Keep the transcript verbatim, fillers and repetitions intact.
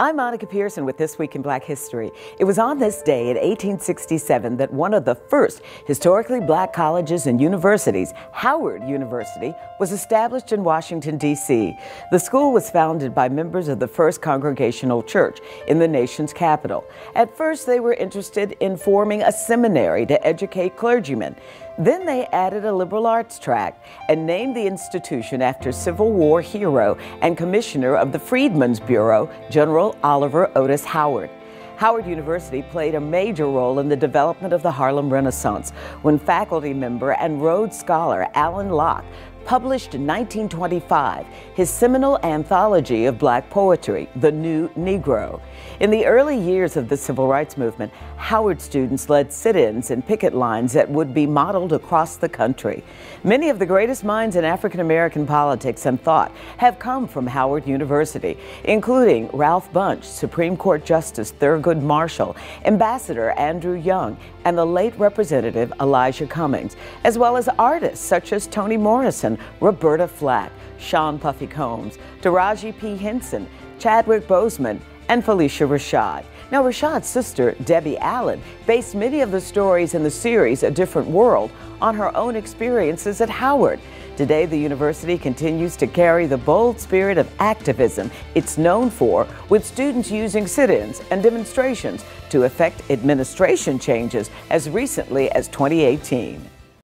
I'm Monica Pearson with This Week in Black History. It was on this day in eighteen sixty-seven that one of the first historically black colleges and universities, Howard University, was established in Washington, D C The school was founded by members of the First Congregational Church in the nation's capital. At first, they were interested in forming a seminary to educate clergymen. Then they added a liberal arts track and named the institution after Civil War hero and commissioner of the Freedmen's Bureau, General Oliver Otis Howard. Howard University played a major role in the development of the Harlem Renaissance when faculty member and Rhodes Scholar Alan Locke published in nineteen twenty-five his seminal anthology of black poetry, The New Negro. In the early years of the Civil Rights Movement, Howard students led sit-ins and picket lines that would be modeled across the country. Many of the greatest minds in African American politics and thought have come from Howard University, including Ralph Bunche, Supreme Court Justice Thurgood Marshall, Ambassador Andrew Young, and the late Representative Elijah Cummings, as well as artists such as Toni Morrison, Roberta Flack, Sean Puffy Combs, Taraji P. Henson, Chadwick Boseman, and Felicia Rashad. Now, Rashad's sister, Debbie Allen, based many of the stories in the series A Different World on her own experiences at Howard. Today, the university continues to carry the bold spirit of activism it's known for, with students using sit-ins and demonstrations to effect administration changes as recently as twenty eighteen.